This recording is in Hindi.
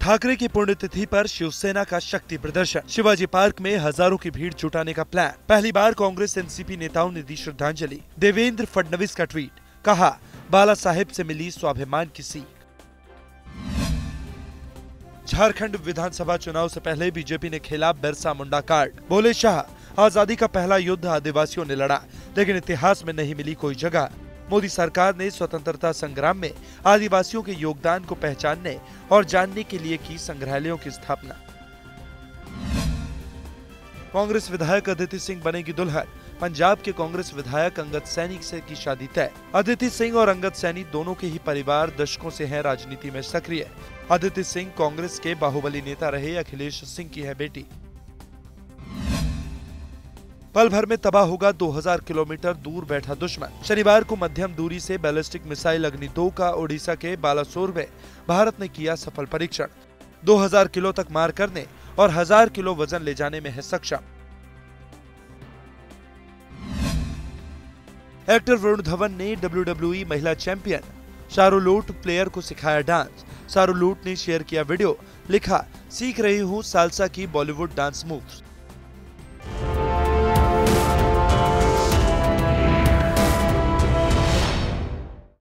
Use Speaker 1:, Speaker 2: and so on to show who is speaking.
Speaker 1: ठाकरे की पुण्यतिथि पर शिवसेना का शक्ति प्रदर्शन। शिवाजी पार्क में हजारों की भीड़ जुटाने का प्लान। पहली बार कांग्रेस एनसीपी नेताओं ने दी श्रद्धांजलि। देवेंद्र फडणवीस का ट्वीट, कहा बाला साहेब से मिली स्वाभिमान की सीख। झारखंड विधानसभा चुनाव से पहले बीजेपी ने खेला बिरसा मुंडा कार्ड। बोले शाह, आजादी का पहला युद्ध आदिवासियों ने लड़ा, लेकिन इतिहास में नहीं मिली कोई जगह। मोदी सरकार ने स्वतंत्रता संग्राम में आदिवासियों के योगदान को पहचानने और जानने के लिए की संग्रहालयों की स्थापना। कांग्रेस विधायक अदिति सिंह बनेगी दुल्हन। पंजाब के कांग्रेस विधायक अंगद सैनी से की शादी तय। अदिति सिंह और अंगद सैनी दोनों के ही परिवार दशकों से हैं राजनीति में सक्रिय। अदिति सिंह कांग्रेस के बाहुबली नेता रहे अखिलेश सिंह की है बेटी। पल भर में तबाह होगा 2000 किलोमीटर दूर बैठा दुश्मन। शनिवार को मध्यम दूरी से बैलिस्टिक मिसाइल अग्नि 2 का ओडिशा के बालासोर में भारत ने किया सफल परीक्षण। 2000 किलो तक मार करने और 1000 किलो वजन ले जाने में है सक्षम। एक्टर वरुण धवन ने WWE महिला चैंपियन शार्लोट फ्लेयर को सिखाया डांस। शार्लोट ने शेयर किया वीडियो, लिखा सीख रही हूँ सालसा की बॉलीवुड डांस मूव्स।